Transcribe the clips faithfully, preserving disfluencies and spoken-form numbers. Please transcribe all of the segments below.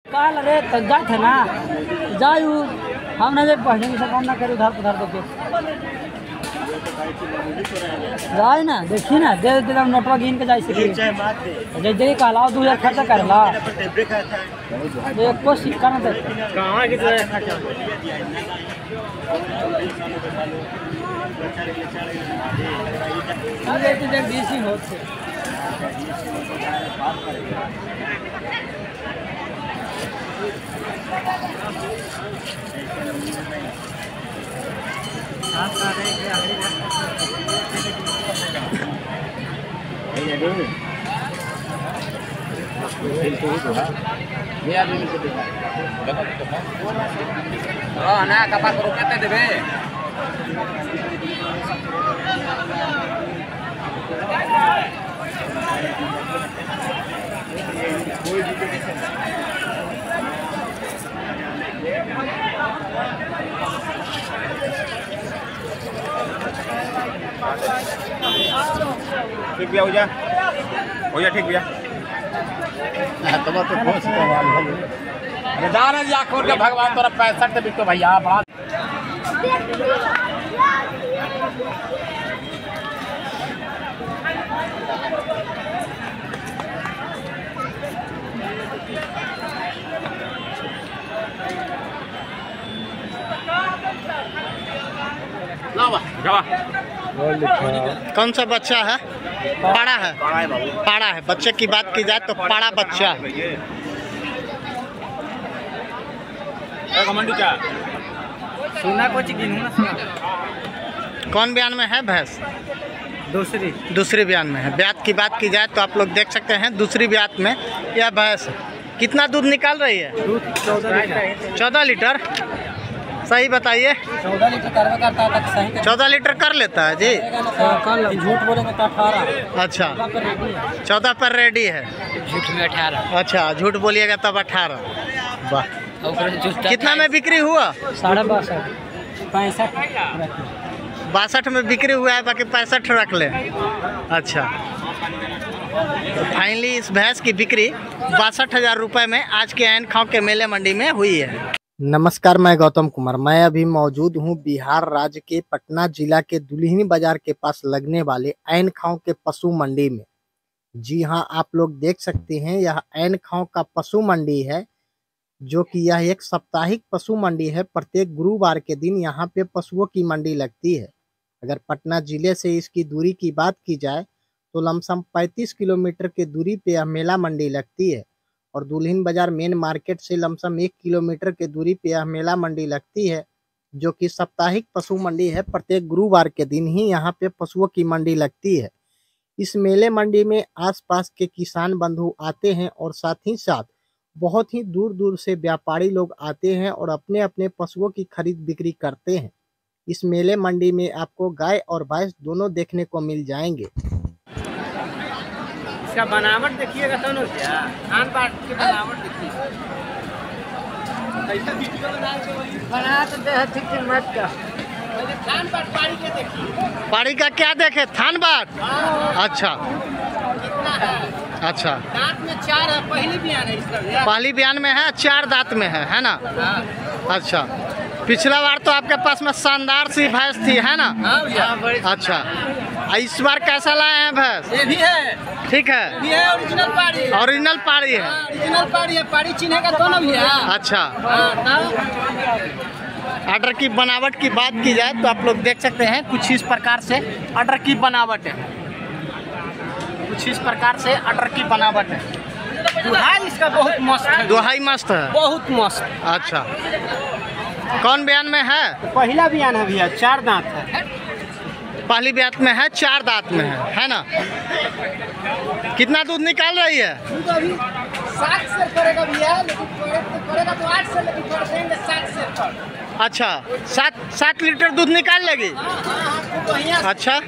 काल अरे जा थे ना जायू हमने जब पढ़ने की काम ना करे उधर उधर देखे जाए ना देखी ना दे दे नोटवा गिन के जाए सके जय जय कहलाओ दो हजार खर्चा करला एक को सिक्का ना दे कहां के जो खर्चा अरे तो जब बीसी होत से Oh, nah, kapan kurupnya deh, ठीक भैया हो जा हो जा ठीक भैया तो बात तो बहुत सवाल है दान या खोल के भगवान तोरा पैंसठ से बिको भैया बड़ा लावा जावा कौन सा बच्चा है? पाड़ा है, पाड़ा है। बच्चे की बात की जाए तो पाड़ा बच्चा है। सुना कुछ गिनू ना कौन बयान में है भैंस? दूसरी दूसरी बयान में है। ब्यात की बात की जाए तो आप लोग देख सकते हैं दूसरी ब्यात में यह भैंस कितना दूध निकाल रही है? दूध चौदह लीटर। सही बताइए। चौदह लीटर करवा करता है तक सही चौदह लीटर कर लेता है जी। कल झूठ बोलेंगे तो अठारह। अच्छा चौदह पर रेडी है, झूठ में अठारह। अच्छा झूठ बोलिएगा तब अठारह। वाह कितना में बिक्री हुआ? साढ़े बासठ पैंसठ बासठ में बिक्री हुआ है, बाकी पैंसठ रख ले। अच्छा तो फाइनली इस भैंस की बिक्री बासठ हजार रुपये में आज के ऐन खाव के मेले मंडी में हुई है। नमस्कार, मैं गौतम कुमार। मैं अभी मौजूद हूं बिहार राज्य के पटना जिला के दुल्हिन बाजार के पास लगने वाले ऐन खाव के पशु मंडी में। जी हां, आप लोग देख सकते हैं यह ऐन खाव का पशु मंडी है, जो कि यह एक साप्ताहिक पशु मंडी है। प्रत्येक गुरुवार के दिन यहाँ पे पशुओं की मंडी लगती है। अगर पटना जिले से इसकी दूरी की बात की जाए तो लमसम पैंतीस किलोमीटर के दूरी पे यह मेला मंडी लगती है, और दुल्हिन बाजार मेन मार्केट से लमसम एक किलोमीटर के दूरी पे यह मेला मंडी लगती है, जो कि साप्ताहिक पशु मंडी है। प्रत्येक गुरुवार के दिन ही यहाँ पे पशुओं की मंडी लगती है। इस मेले मंडी में आसपास के किसान बंधु आते हैं, और साथ ही साथ बहुत ही दूर दूर से व्यापारी लोग आते हैं और अपने अपने पशुओं की खरीद बिक्री करते हैं। इस मेले मंडी में आपको गाय और भैंस दोनों देखने को मिल जाएंगे। इसका बनावट देखिएगा तो ना, क्या खान पान की बनावट देखिए। बना तो दे ठीक मत का खान पान पाड़ी के देखिए। पाड़ी का क्या देखे? थान बाट। अच्छा कितना है? अच्छा दांत में चार है, पहली बयान है इसका। पहली बयान में है, चार दांत में है, है ना? अच्छा पिछला बार तो आपके पास में शानदार सी भैंस थी, है ना? अच्छा इस बार कैसा लाए हैं भैंस? ये भी है, ठीक है, ये है ओरिजिनल पाड़ी है। ओरिजिनल पाड़ी है, ओरिजिनल पाड़ी है। पाड़ी चिन्हेगा तो ना भैया। अच्छा हाँ, ऑर्डर की बनावट की बात की जाए तो आप लोग देख सकते हैं कुछ इस प्रकार से ऑर्डर की बनावट है। कुछ इस प्रकार से ऑर्डर की बनावट है। दुहाई इसका बहुत मस्त है। दुहाई मस्त है, बहुत मस्त। अच्छा कौन बयान में है? पहला बयान है भैया, चार दांत है। पहली ब्यात में है, चार दांत में है, है ना? कितना दूध निकाल रही है? सात से करेगा भैया, लेकिन करेगा तो आठ से, लेकिन कर देंगे सात से पर। अच्छा सात सात लीटर दूध निकाल लेगी। अच्छा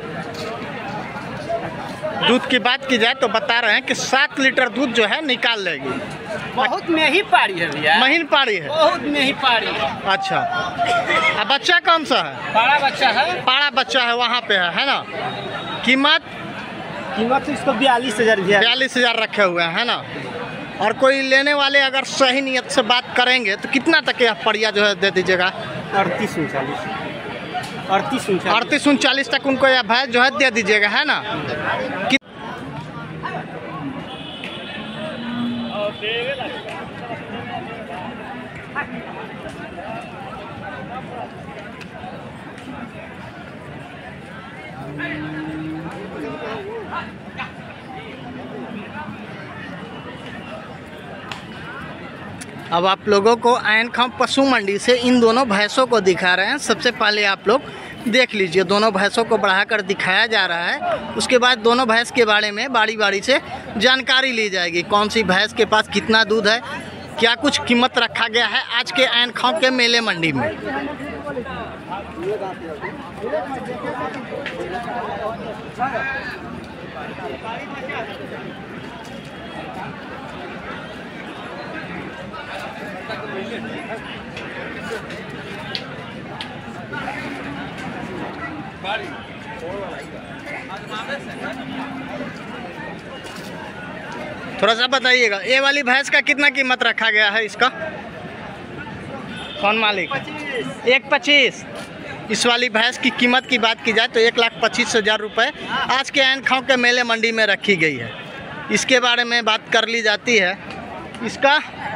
दूध की बात की जाए तो बता रहे हैं कि सात लीटर दूध जो है निकाल लेगी। बहुत मेही पाड़ी है भैया, महीन पाड़ी है, बहुत मेही पाड़ी है। अच्छा अब बच्चा कौन सा है? बड़ा बच्चा है, पाड़ा बच्चा है, वहाँ पे है, है ना? कीमत कीमत इसको बयालीस हजार बयालीस हजार रखे हुए हैं, है ना? और कोई लेने वाले अगर सही नियत से बात करेंगे तो कितना तक यह पड़िया जो है दे दीजिएगा? अड़तीस उनचालीस अड़तीस उनचालीस अड़तीस उनचालीस तक उनको यह भैंस जो है दे दीजिएगा, है ना? कि... अब आप लोगों को ऐन खां पशु मंडी से इन दोनों भैंसों को दिखा रहे हैं। सबसे पहले आप लोग देख लीजिए, दोनों भैंसों को बढ़ाकर दिखाया जा रहा है। उसके बाद दोनों भैंस के बारे में बारी बारी से जानकारी ली जाएगी। कौन सी भैंस के पास कितना दूध है, क्या कुछ कीमत रखा गया है आज के ऐन खां के मेले मंडी में। थोड़ा सा बताइएगा, ये वाली भैंस का कितना कीमत रखा गया है इसका? कौन मालिक? एक पच्चीस। इस वाली भैंस की कीमत की बात की जाए तो एक लाख पच्चीस हज़ार रुपये आज के ऐन खां के मेले मंडी में रखी गई है। इसके बारे में बात कर ली जाती है। इसका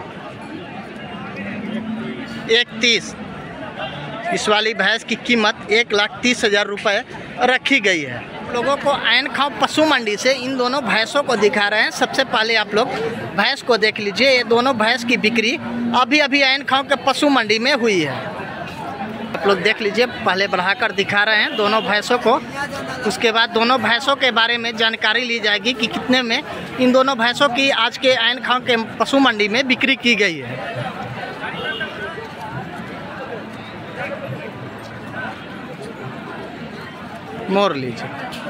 एक तीस, इस वाली भैंस की कीमत एक लाख तीस हज़ार रुपये रखी गई है। लोगों को ऐन खां पशु मंडी से इन दोनों भैंसों को दिखा रहे हैं। सबसे पहले आप लोग भैंस को देख लीजिए। ये दोनों भैंस की बिक्री अभी अभी ऐन खां के पशु मंडी में हुई है। आप लोग देख लीजिए, पहले बढ़ाकर दिखा रहे हैं दोनों भैंसों को। उसके बाद दोनों भैंसों के बारे में जानकारी ली जाएगी कि कितने में इन दोनों भैंसों की आज के ऐन खां के पशु मंडी में बिक्री की गई है। मोर लीजिए।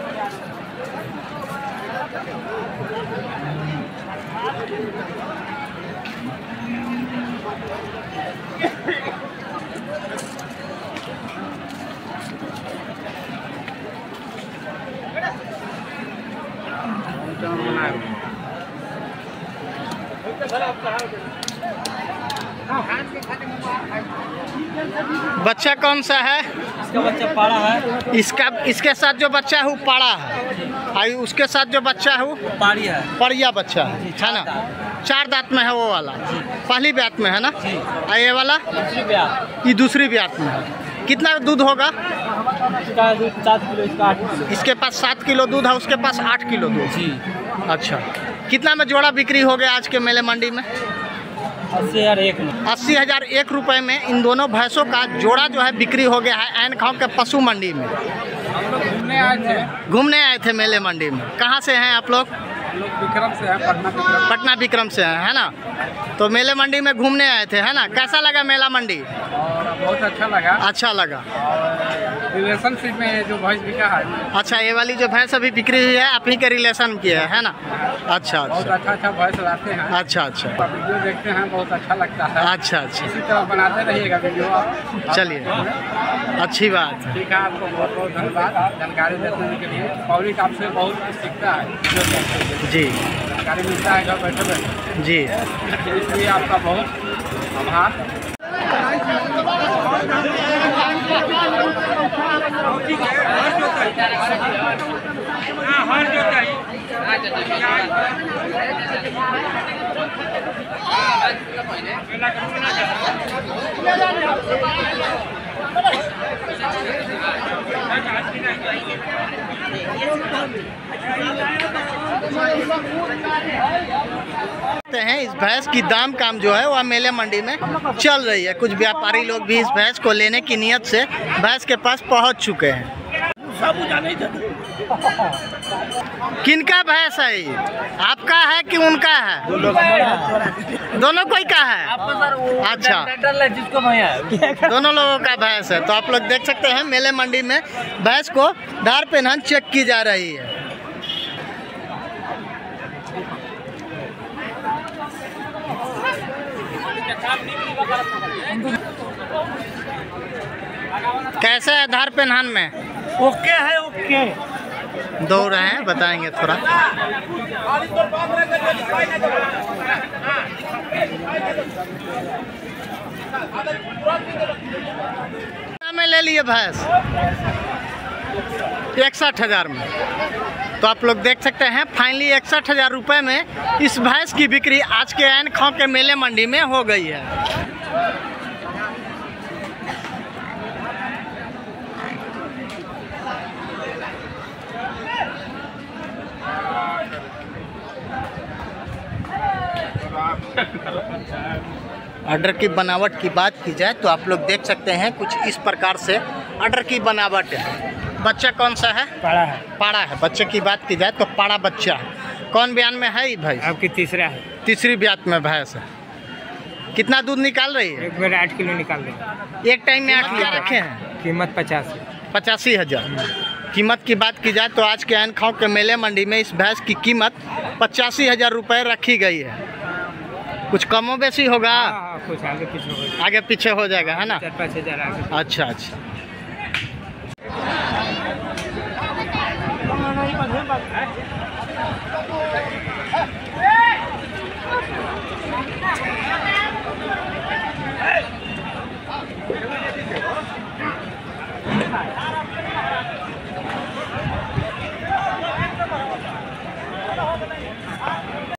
बच्चा कौन सा है? इसका बच्चा पाड़ा है। इसका इसके साथ जो बच्चा है वो पाड़ा है, और उसके साथ जो बच्चा है वो पाड़ी है। परिया बच्चा है, है ना? चार दांत में है वो वाला, पहली ब्यात में है ना? और ये वाला दूसरी ब्यात, ये दूसरी ब्यात में है। कितना दूध होगा? इसका दूध सात किलो, इसका आठ किलो। इसके पास सात किलो दूध है, उसके पास आठ किलो दूध। जी। अच्छा, कितना में जोड़ा बिक्री हो गया आज के मेले मंडी में? अस्सी हज़ार एक में अस्सी हज़ार एक रुपये में इन दोनों भैंसों का जोड़ा जो है बिक्री हो गया है ऐन खां के पशु मंडी में। घूमने आए थे घूमने आए थे मेले मंडी में। कहाँ से हैं आप लोग? लोग विक्रम से है, पटना विक्रम। पटना विक्रम से हैं, है ना? तो मेले मंडी में घूमने आए थे, है ना? कैसा लगा मेला मंडी? और बहुत अच्छा लगा। अच्छा लगा। रिलेशनशिप में जो भैंस बिका है। अच्छा, ये वाली जो भैंस अभी बिक्री हुई है आप ही के रिलेशन की है, है ना? अच्छा बहुत अच्छा अच्छा अच्छा भैंस लाते हैं। अच्छा अच्छा वीडियो देखते हैं, बहुत अच्छा लगता है। अच्छा अच्छा, इसी तरह बनाते रहिएगा वीडियो आप। चलिए, अच्छी बात है। ठीक है, आपको बहुत बहुत धन्यवाद जानकारी देने के लिए। पब्लिक आपसे बहुत कुछ सीखता है, जी जानकारी मिलता है घर बैठे बैठे जी। इसलिए आपका बहुत आभार। हैं इस भैंस की दाम काम जो है वह मेले मंडी में चल रही है। कुछ व्यापारी लोग भी इस भैंस को लेने की नियत से भैंस के पास पहुंच चुके हैं। किनका भैंस है ये? आपका है कि उनका है? दोनों कोई का है? अच्छा, जिसको भैया दोनों लोगों का भैंस है। तो आप लोग देख सकते हैं मेले मंडी में भैंस को धार पे नहन चेक की जा रही है। कैसे है धार पे नहन में? ओके है, ओके। दौड़ रहे हैं, बताएंगे थोड़ा। में ले लिए भैंस इकसठ हजार में। तो आप लोग देख सकते हैं फाइनली इकसठ हजार रुपये में इस भैंस की बिक्री आज के ऐन खां के मेले मंडी में हो गई है। ऑर्डर की बनावट की बात की जाए तो आप लोग देख सकते हैं कुछ इस प्रकार से ऑर्डर की बनावट है। बच्चा कौन सा है? पाड़ा है। पाड़ा है। बच्चे की बात की जाए तो पाड़ा बच्चा है। कौन ब्यान में है ये भाई? आपकी तीसरा है। तीसरी ब्यात में भैंस है। कितना दूध निकाल रही है? एक बार आठ किलो निकाल दें। एक टाइम में आठ किलो रखे हैं। कीमत पचास पचासी हजार। कीमत की बात की जाए तो आज के ऐन खां के मेले मंडी में इस भैंस की कीमत पचासी हजार रुपये रखी गई है। कुछ कमो बेसी होगा? हाँ, कुछ आगे पीछे होगा। आगे पीछे हो जाएगा है ना? चार पाँच हजार आगे। अच्छा अच्छा।